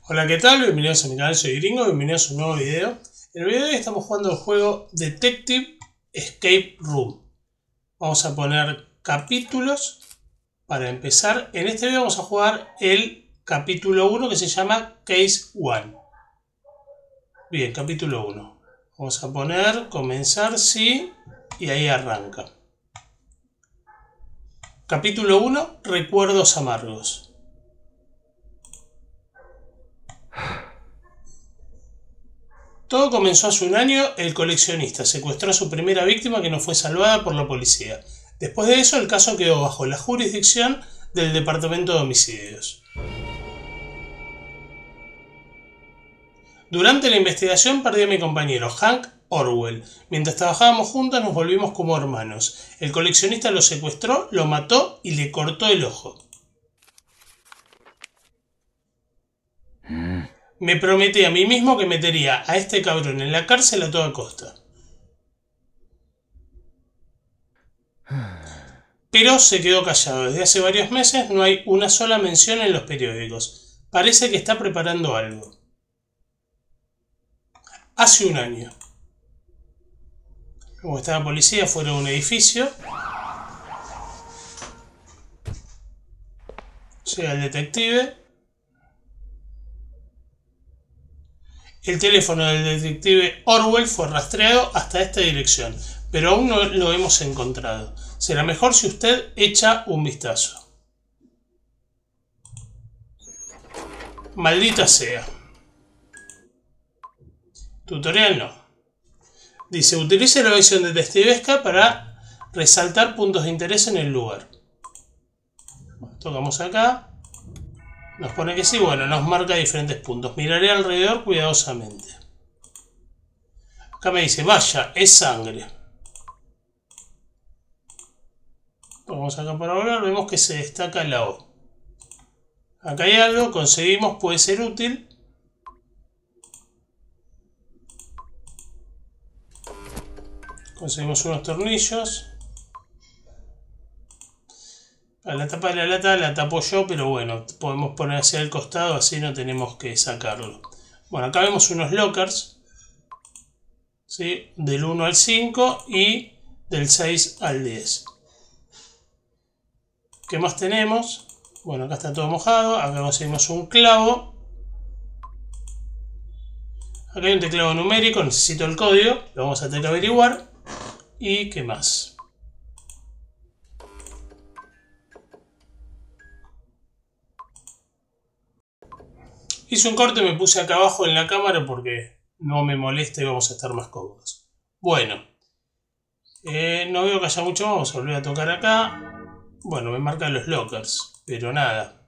Hola, ¿qué tal? Bienvenidos a mi canal, soy Gringo, bienvenidos a un nuevo video. En el video de hoy estamos jugando el juego Detective Escape Room. Vamos a poner capítulos para empezar. En este video vamos a jugar el capítulo 1 que se llama Case 1. Bien, capítulo 1. Vamos a poner comenzar, sí, y ahí arranca. Capítulo 1, recuerdos amargos. Todo comenzó hace un año. El coleccionista secuestró a su primera víctima que no fue salvada por la policía. Después de eso, el caso quedó bajo la jurisdicción del Departamento de Homicidios. Durante la investigación perdí a mi compañero, Hank Orwell. Mientras trabajábamos juntos nos volvimos como hermanos. El coleccionista lo secuestró, lo mató y le cortó el ojo. Me prometí a mí mismo que metería a este cabrón en la cárcel a toda costa. Pero se quedó callado. Desde hace varios meses no hay una sola mención en los periódicos. Parece que está preparando algo. Hace un año. Como está la policía fuera de un edificio. Llega el detective. El teléfono del detective Orwell fue rastreado hasta esta dirección, pero aún no lo hemos encontrado. Será mejor si usted echa un vistazo. Maldita sea. Tutorial no. Dice, utilice la visión detectivesca para resaltar puntos de interés en el lugar. Tocamos acá. Nos pone que sí, bueno, nos marca diferentes puntos. Miraré alrededor cuidadosamente. Acá me dice, vaya, es sangre. Vamos acá para hablar, vemos que se destaca la O. Acá hay algo, conseguimos, puede ser útil. Conseguimos unos tornillos. A la tapa de la lata la tapo yo, pero bueno, podemos poner hacia el costado, así no tenemos que sacarlo. Bueno, acá vemos unos lockers, ¿sí? Del 1 al 5 y del 6 al 10. ¿Qué más tenemos? Bueno, acá está todo mojado, acá conseguimos un clavo. Acá hay un teclado numérico, necesito el código, lo vamos a tener que averiguar. ¿Y qué más? Hice un corte y me puse acá abajo en la cámara porque no me molesta y vamos a estar más cómodos. Bueno, no veo que haya mucho, vamos a volver a tocar acá. Bueno, me marcan los lockers, pero nada.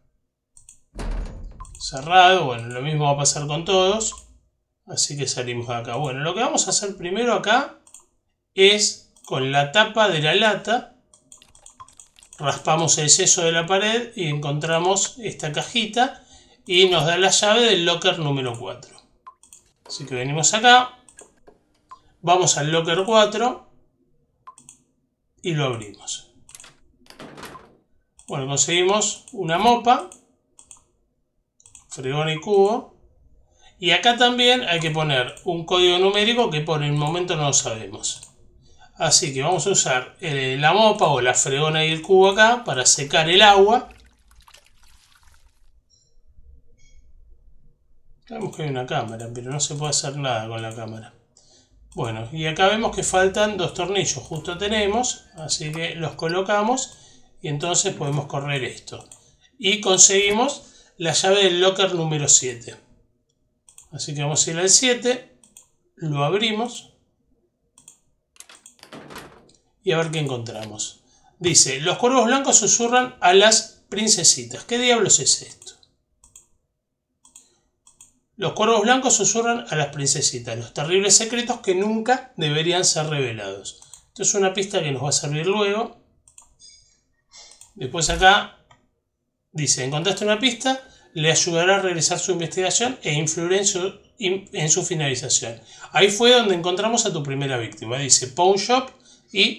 Cerrado, bueno, lo mismo va a pasar con todos. Así que salimos de acá. Bueno, lo que vamos a hacer primero acá es con la tapa de la lata. Raspamos el yeso de la pared y encontramos esta cajita. Y nos da la llave del locker número 4. Así que venimos acá. Vamos al locker 4. Y lo abrimos. Bueno, conseguimos una mopa. Fregón y cubo. Y acá también hay que poner un código numérico que por el momento no lo sabemos. Así que vamos a usar la mopa o la fregona y el cubo acá para secar el agua. Vemos que hay una cámara, pero no se puede hacer nada con la cámara. Bueno, y acá vemos que faltan dos tornillos, justo tenemos, así que los colocamos y entonces podemos correr esto. Y conseguimos la llave del locker número 7. Así que vamos a ir al 7, lo abrimos y a ver qué encontramos. Dice, los cuervos blancos susurran a las princesitas. ¿Qué diablos es esto? Los cuervos blancos susurran a las princesitas los terribles secretos que nunca deberían ser revelados. Esto es una pista que nos va a servir luego. Después acá dice, encontraste una pista, le ayudará a realizar su investigación e influir en su finalización. Ahí fue donde encontramos a tu primera víctima. Dice Pawn Shop y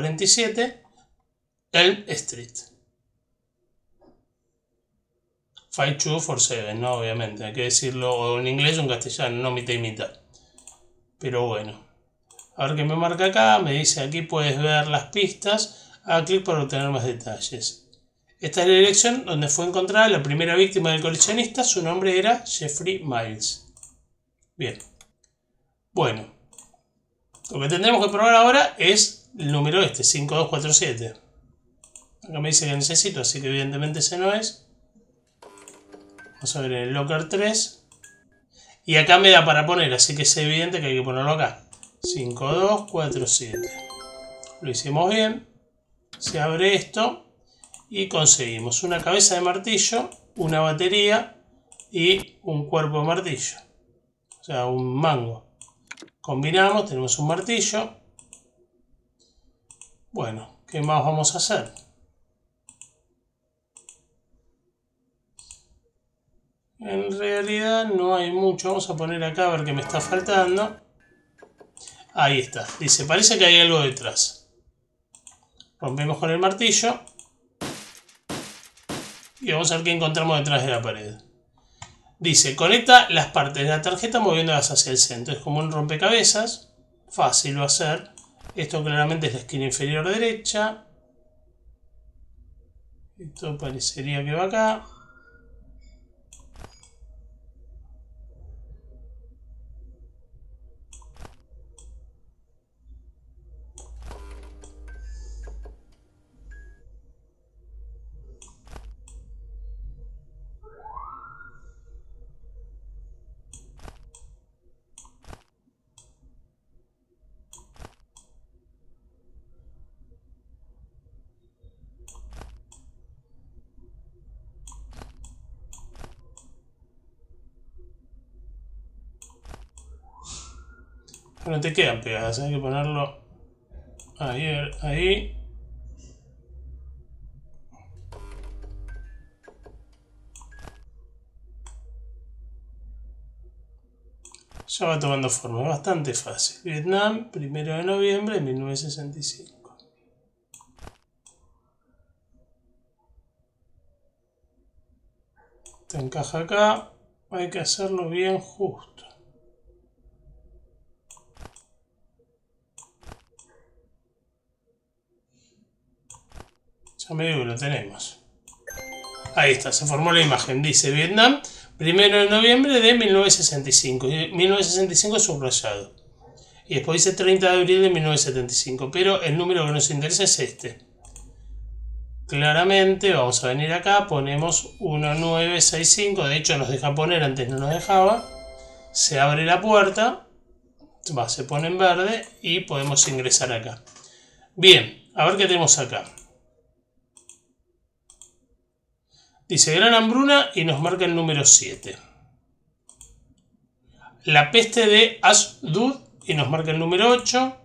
5247 Elm Street. 5, 2, 4, 7, ¿no? Obviamente, hay que decirlo en inglés o en castellano, no mitad y mitad. Pero bueno, a ver qué me marca acá. Me dice aquí puedes ver las pistas. Haga clic para obtener más detalles. Esta es la dirección donde fue encontrada la primera víctima del coleccionista. Su nombre era Jeffrey Miles. Bien. Bueno, lo que tendremos que probar ahora es el número 5247. Acá me dice que necesito, así que evidentemente ese no es. Vamos a ver en el locker 3. Y acá me da para poner, así que es evidente que hay que ponerlo acá. 5247. Lo hicimos bien. Se abre esto y conseguimos una cabeza de martillo, una batería y un cuerpo de martillo. O sea, un mango. Combinamos, tenemos un martillo. Bueno, ¿qué más vamos a hacer? En realidad no hay mucho. Vamos a poner acá a ver qué me está faltando. Ahí está. Dice, parece que hay algo detrás. Rompemos con el martillo. Y vamos a ver qué encontramos detrás de la pared. Dice, conecta las partes de la tarjeta moviéndolas hacia el centro. Es como un rompecabezas. Fácil va a ser. Esto claramente es la esquina inferior derecha. Esto parecería que va acá. No te quedan pegadas, hay que ponerlo ahí, ahí. Ya va tomando forma, es bastante fácil. Vietnam, 1 de noviembre de 1965. Te encaja acá, hay que hacerlo bien justo. Ya me digo que lo tenemos. Ahí está, se formó la imagen. Dice Vietnam, 1 de noviembre de 1965. 1965 es subrayado. Y después dice 30 de abril de 1975. Pero el número que nos interesa es este. Claramente, vamos a venir acá, ponemos 1965. De hecho, nos deja poner, antes no nos dejaba. Se abre la puerta. Se pone en verde y podemos ingresar acá. Bien, a ver qué tenemos acá. Dice gran hambruna y nos marca el número 7. La peste de Ashdod y nos marca el número 8.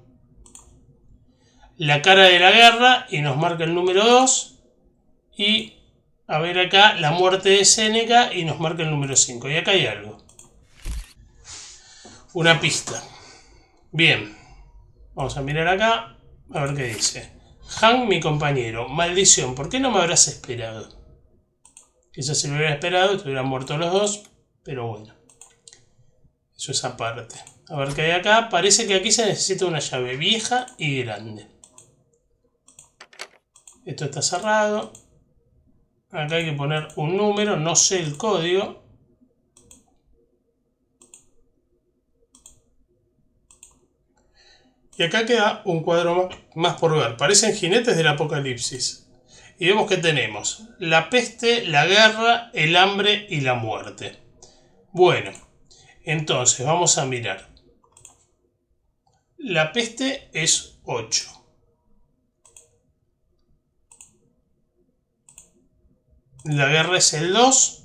La cara de la guerra y nos marca el número 2. Y a ver acá la muerte de Séneca y nos marca el número 5. Y acá hay algo. Una pista. Bien. Vamos a mirar acá a ver qué dice. Han, mi compañero. Maldición, ¿por qué no me habrás esperado? Quizás si lo hubiera esperado estuvieran muertos los dos, pero bueno. Eso es aparte. A ver qué hay acá. Parece que aquí se necesita una llave vieja y grande. Esto está cerrado. Acá hay que poner un número, no sé el código. Y acá queda un cuadro más por ver. Parecen jinetes del apocalipsis. Y vemos que tenemos la peste, la guerra, el hambre y la muerte. Bueno, entonces vamos a mirar. La peste es 8. La guerra es el 2.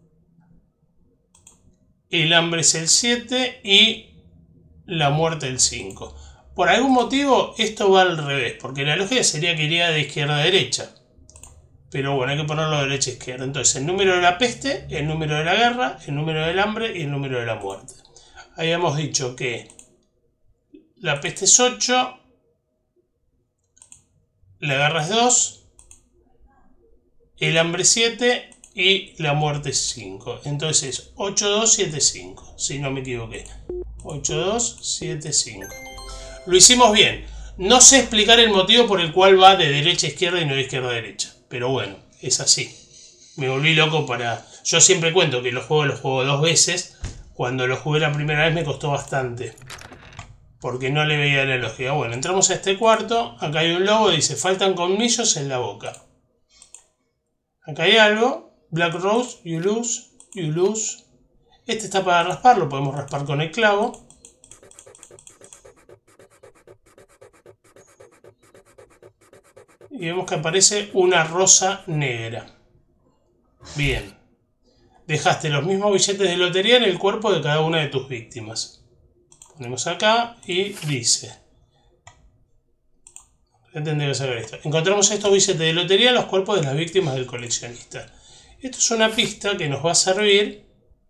El hambre es el 7 y la muerte el 5. Por algún motivo esto va al revés, porque la lógica sería que iría de izquierda a derecha. Pero bueno, hay que ponerlo de derecha a izquierda. Entonces el número de la peste, el número de la guerra, el número del hambre y el número de la muerte. Habíamos dicho que la peste es 8, la guerra es 2, el hambre 7 y la muerte 5. Entonces es 8275, si no me equivoqué. 8275. Lo hicimos bien. No sé explicar el motivo por el cual va de derecha a izquierda y no de izquierda a derecha. Pero bueno, es así. Me volví loco para... Yo siempre cuento que los juego 2 veces. Cuando lo jugué la primera vez me costó bastante, porque no le veía la lógica. Bueno, entramos a este cuarto. Acá hay un logo, dice, faltan colmillos en la boca. Acá hay algo. Black Rose, you lose, you lose. Este está para raspar, lo podemos raspar con el clavo. Y vemos que aparece una rosa negra. Bien. Dejaste los mismos billetes de lotería en el cuerpo de cada una de tus víctimas. Ponemos acá y dice... Tendré que sacar esto. Encontramos estos billetes de lotería en los cuerpos de las víctimas del coleccionista. Esto es una pista que nos va a servir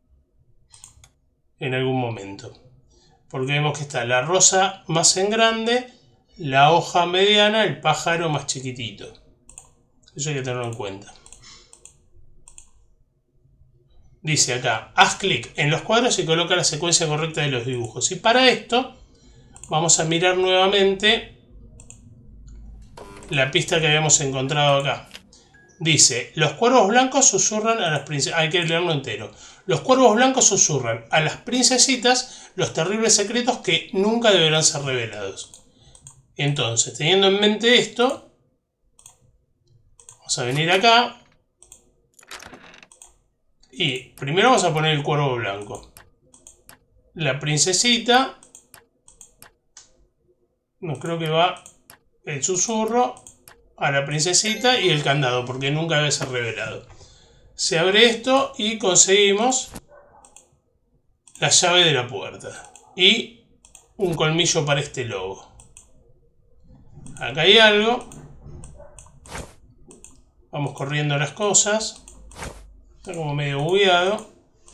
en algún momento. Porque vemos que está la rosa más en grande, la hoja mediana, el pájaro más chiquitito. Eso hay que tenerlo en cuenta. Dice acá, haz clic en los cuadros y coloca la secuencia correcta de los dibujos. Y para esto vamos a mirar nuevamente la pista que habíamos encontrado acá. Dice, los cuervos blancos susurran a las princesas. Hay que leerlo entero. Los cuervos blancos susurran a las princesitas los terribles secretos que nunca deberán ser revelados. Entonces, teniendo en mente esto, vamos a venir acá. Y primero vamos a poner el cuervo blanco. La princesita. No creo que va el susurro a la princesita y el candado, porque nunca debe ser revelado. Se abre esto y conseguimos la llave de la puerta. Y un colmillo para este lobo. Acá hay algo. Vamos corriendo las cosas. Está como medio bugueado.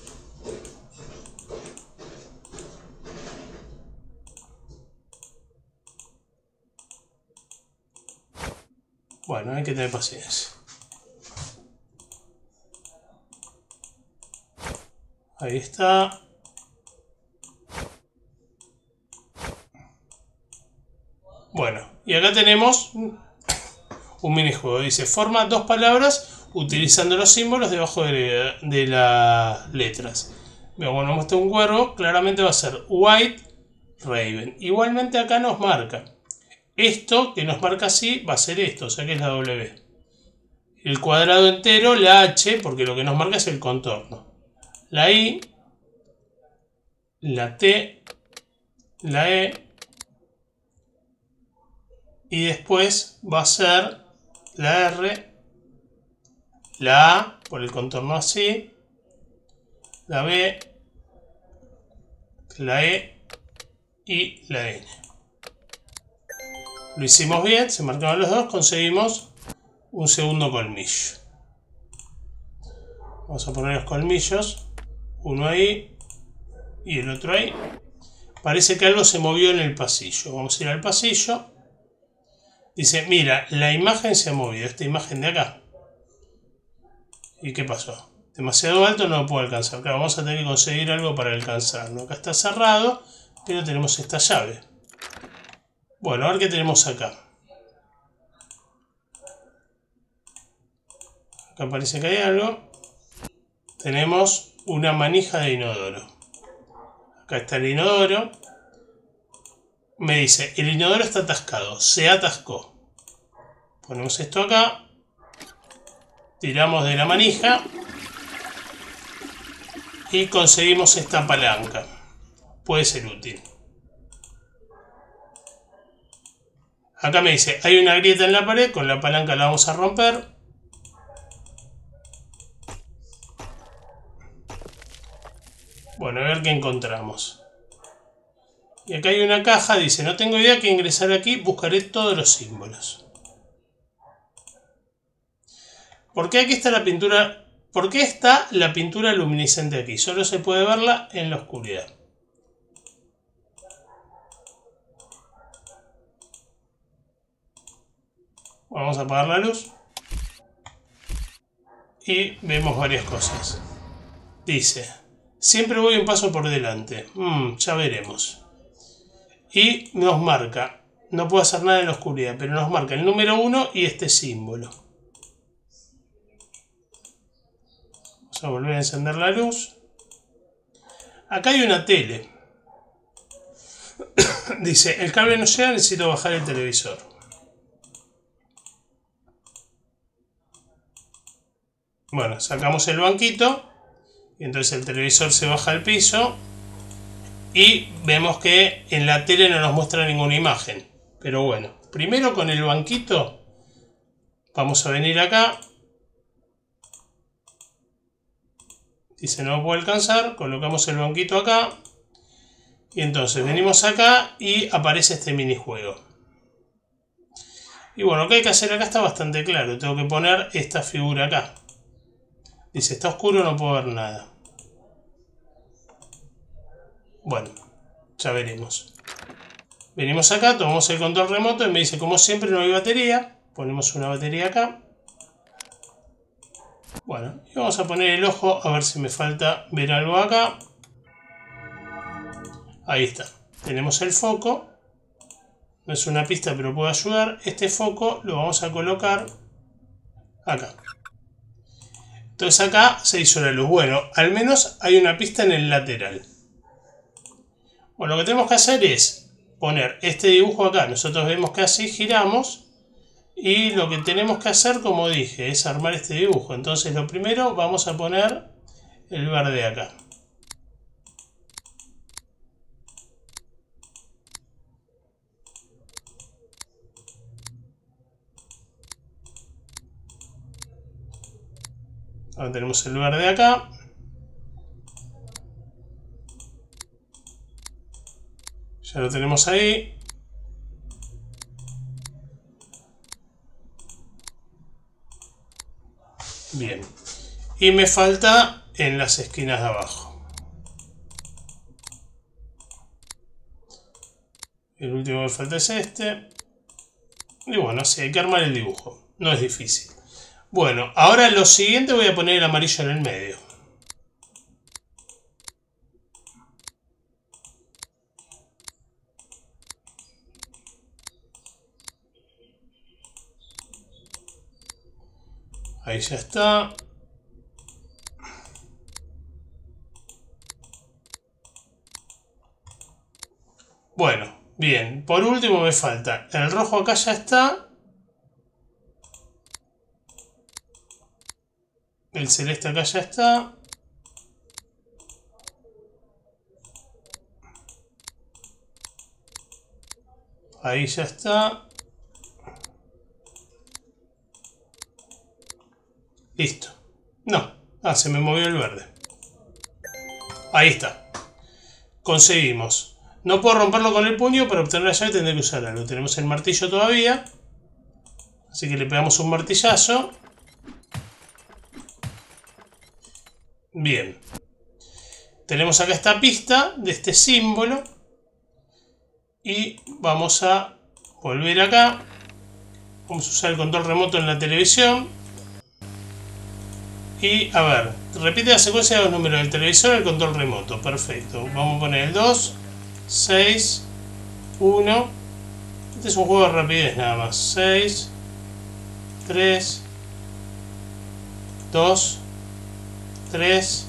Bueno, hay que tener paciencia. Ahí está. Bueno, y acá tenemos un minijuego. Dice, forma dos palabras utilizando los símbolos debajo de las letras. Bueno, nos muestra un cuervo, claramente va a ser White Raven. Igualmente acá nos marca. Esto que nos marca así va a ser esto, o sea que es la W. El cuadrado entero, la H, porque lo que nos marca es el contorno. La I, la T, la E. Y después va a ser la R, la A, por el contorno así, la B, la E y la N. Lo hicimos bien, se marcaron los dos, conseguimos un segundo colmillo. Vamos a poner los colmillos, uno ahí y el otro ahí. Parece que algo se movió en el pasillo. Vamos a ir al pasillo. Dice, mira, la imagen se ha movido, esta imagen de acá. ¿Y qué pasó? Demasiado alto, no lo puedo alcanzar. Claro, vamos a tener que conseguir algo para alcanzarlo. Acá está cerrado, pero tenemos esta llave. Bueno, a ver qué tenemos acá. Acá parece que hay algo. Tenemos una manija de inodoro. Acá está el inodoro. Me dice, el inodoro está atascado, se atascó. Ponemos esto acá. Tiramos de la manija. Y conseguimos esta palanca. Puede ser útil. Acá me dice, hay una grieta en la pared, con la palanca la vamos a romper. Bueno, a ver qué encontramos. Y acá hay una caja, dice, no tengo idea que ingresar aquí, buscaré todos los símbolos. ¿Por qué aquí está la pintura? ¿Por qué está la pintura luminiscente aquí? Solo se puede verla en la oscuridad. Vamos a apagar la luz. y vemos varias cosas. Dice, siempre voy un paso por delante. Ya veremos. Y nos marca, no puedo hacer nada en la oscuridad, pero nos marca el número 1 y este símbolo. Vamos a volver a encender la luz. Acá hay una tele. Dice, el cable no llega, necesito bajar el televisor. Bueno, sacamos el banquito y entonces el televisor se baja al piso y vemos que en la tele no nos muestra ninguna imagen. Pero bueno, primero con el banquito vamos a venir acá. Dice no puedo alcanzar, colocamos el banquito acá y entonces venimos acá y aparece este minijuego. Y bueno, lo que hay que hacer acá está bastante claro, tengo que poner esta figura acá. Dice está oscuro, no puedo ver nada. Bueno, ya veremos. Venimos acá, tomamos el control remoto y me dice como siempre no hay batería. Ponemos una batería acá. Bueno, y vamos a poner el ojo a ver si me falta ver algo acá. Ahí está. Tenemos el foco. No es una pista pero puede ayudar. Este foco lo vamos a colocar acá. Entonces acá se hizo la luz. Bueno, al menos hay una pista en el lateral. Bueno, lo que tenemos que hacer es poner este dibujo acá. Nosotros vemos que así giramos. Y lo que tenemos que hacer, como dije, es armar este dibujo. Entonces lo primero vamos a poner el verde acá. Ahora tenemos el verde acá. Ya lo tenemos ahí. Bien. Y me falta en las esquinas de abajo. El último que me falta es este. Y bueno, sí, hay que armar el dibujo. No es difícil. Bueno, ahora lo siguiente voy a poner el amarillo en el medio. Ahí ya está. Bueno, bien. Por último me falta el rojo acá ya está. El celeste acá ya está. Ahí ya está. Listo. No. Ah, se me movió el verde. Ahí está. Conseguimos. No puedo romperlo con el puño, para obtener la llave tendré que usar algo. Tenemos el martillo todavía. Así que le pegamos un martillazo. Bien. Tenemos acá esta pista de este símbolo. Y vamos a volver acá. Vamos a usar el control remoto en la televisión. Y a ver, repite la secuencia de los números del televisor y el control remoto. Perfecto. Vamos a poner el 2, 6, 1. Este es un juego de rapidez nada más. 6, 3, 2, 3,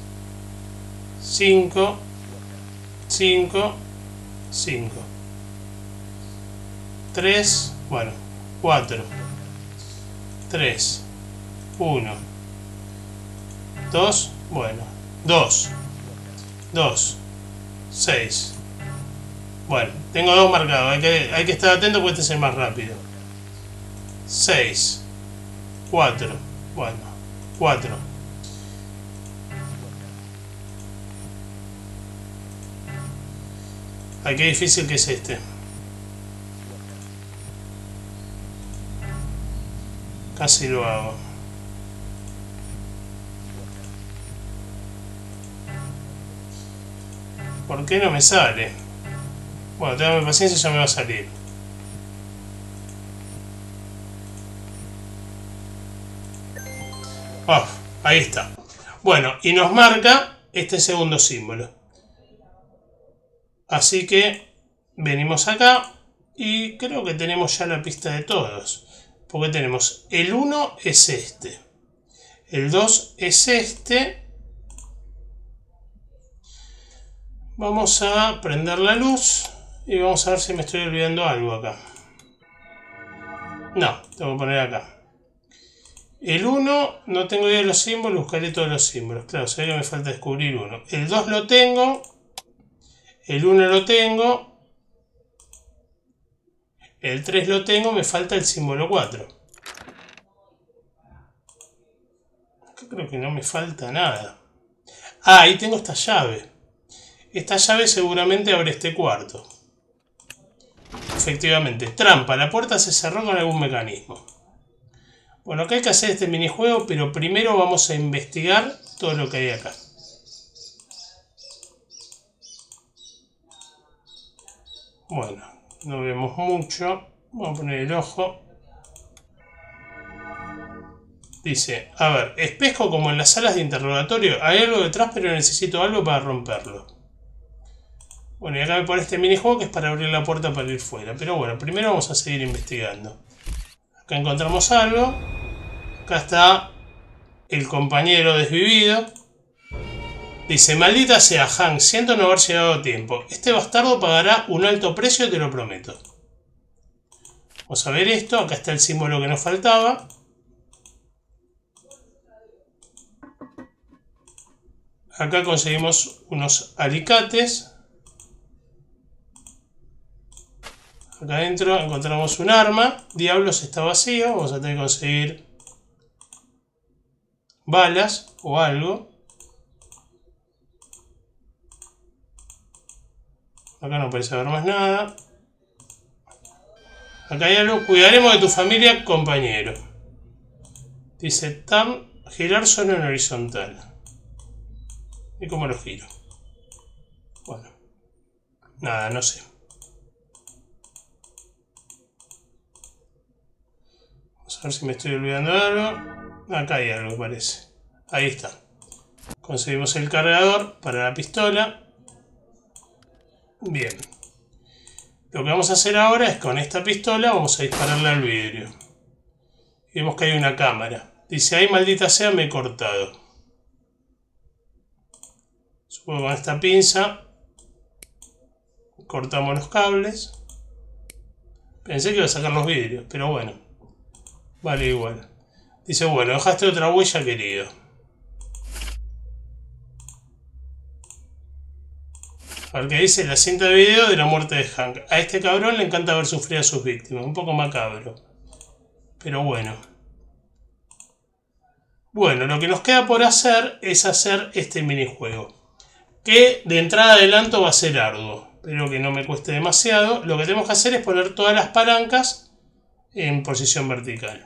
5, 5, 5. 3, bueno, 4, 3, 1, 2, bueno, 2, 2, 6. Bueno, tengo 2 marcados, hay que estar atento porque este es el más rápido. 6, 4, bueno, 4. Ay, qué difícil que es este. Casi lo hago. ¿Por qué no me sale? Bueno, tengan paciencia, ya me va a salir. Ah, Ahí está. Bueno, y nos marca este segundo símbolo. Así que venimos acá y creo que tenemos ya la pista de todos. Porque tenemos el 1 es este. El 2 es este. Vamos a prender la luz y vamos a ver si me estoy olvidando algo acá. No, tengo que poner acá. El 1 no tengo idea de los símbolos, buscaré todos los símbolos. Claro, sé que me falta descubrir uno. El 2 lo tengo. El 1 lo tengo. El 3 lo tengo, me falta el símbolo 4. Acá creo que no me falta nada. Ah, ahí tengo esta llave. Esta llave seguramente abre este cuarto. Efectivamente, trampa. La puerta se cerró con algún mecanismo. Bueno, acá hay que hacer este minijuego, pero primero vamos a investigar todo lo que hay acá. Bueno, no vemos mucho. Vamos a poner el ojo. Dice, a ver, espejo como en las salas de interrogatorio. Hay algo detrás, pero necesito algo para romperlo. Bueno, y acá me pone este minijuego que es para abrir la puerta para ir fuera. Pero bueno, primero vamos a seguir investigando. Acá encontramos algo. Acá está el compañero desvivido. Dice, maldita sea, Hank, siento no haber llegado a tiempo. Este bastardo pagará un alto precio, te lo prometo. Vamos a ver esto. Acá está el símbolo que nos faltaba. Acá conseguimos unos alicates. Acá adentro encontramos un arma. Diablos, está vacío. Vamos a tener que conseguir balas o algo. Acá no parece haber más nada. Acá hay algo. Cuidaremos de tu familia, compañero. Dice Tam, girar solo en horizontal. ¿Y cómo lo giro? Bueno. Nada, no sé. Vamos a ver si me estoy olvidando de algo. Acá hay algo, parece. Ahí está. Conseguimos el cargador para la pistola. Bien. Lo que vamos a hacer ahora es con esta pistola vamos a dispararle al vidrio. Y vemos que hay una cámara. Dice, ay, maldita sea, me he cortado. Supongo que con esta pinza cortamos los cables. Pensé que iba a sacar los vidrios, pero bueno. Vale igual. Dice, bueno, dejaste otra huella, querido. A ver qué dice la cinta de video de la muerte de Hank. A este cabrón le encanta ver sufrir a sus víctimas. Un poco macabro. Pero bueno. Bueno, lo que nos queda por hacer es hacer este minijuego. Que de entrada adelanto va a ser arduo. Espero que no me cueste demasiado. Lo que tenemos que hacer es poner todas las palancas en posición vertical.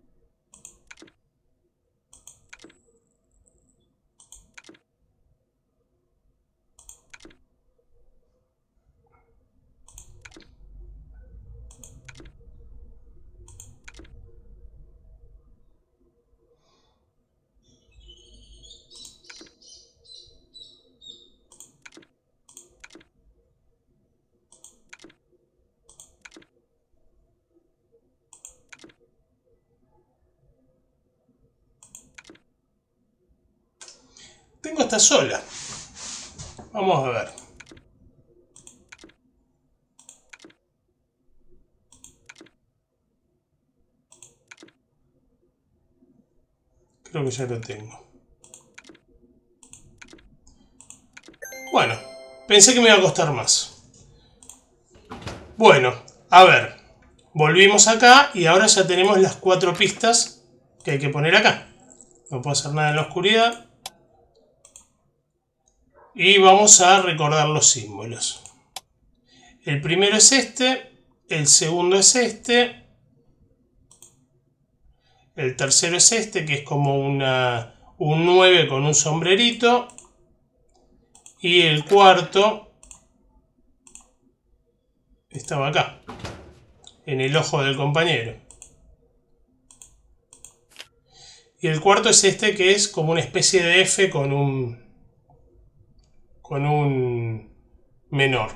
Tengo esta sola. Vamos a ver. Creo que ya lo tengo. Bueno, pensé que me iba a costar más. Bueno, a ver. Volvimos acá y ahora ya tenemos las 4 pistas que hay que poner acá. No puedo hacer nada en la oscuridad. Y vamos a recordar los símbolos. El primero es este. El segundo es este. El tercero es este, que es como un 9 con un sombrerito. Y el cuarto estaba acá, en el ojo del compañero. Y el cuarto es este, que es como una especie de F con un menor.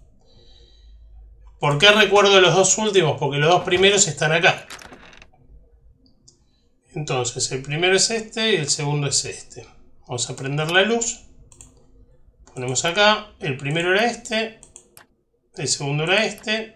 ¿Por qué recuerdo los dos últimos? Porque los dos primeros están acá. Entonces el primero es este y el segundo es este. Vamos a prender la luz. Ponemos acá. El primero era este. El segundo era este.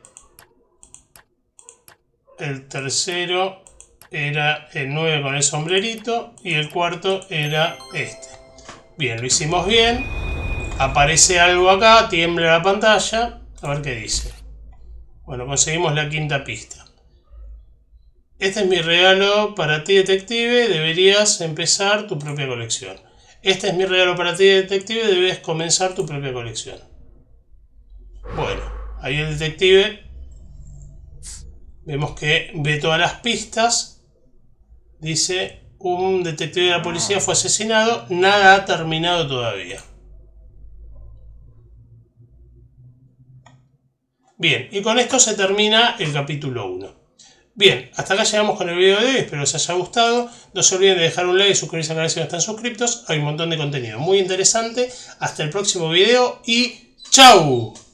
El tercero era el 9 con el sombrerito. Y el cuarto era este. Bien, lo hicimos bien. Aparece algo acá. Tiembla la pantalla. A ver qué dice. Bueno, conseguimos la quinta pista. Este es mi regalo para ti, detective. Deberías empezar tu propia colección. Este es mi regalo para ti, detective. Debes comenzar tu propia colección. Bueno, ahí el detective. Vemos que ve todas las pistas. Dice, un detective de la policía fue asesinado. Nada ha terminado todavía. Bien, y con esto se termina el capítulo 1. Bien, hasta acá llegamos con el video de hoy, espero les haya gustado. No se olviden de dejar un like y suscribirse al canal si no están suscritos. Hay un montón de contenido muy interesante. Hasta el próximo video y ¡chao!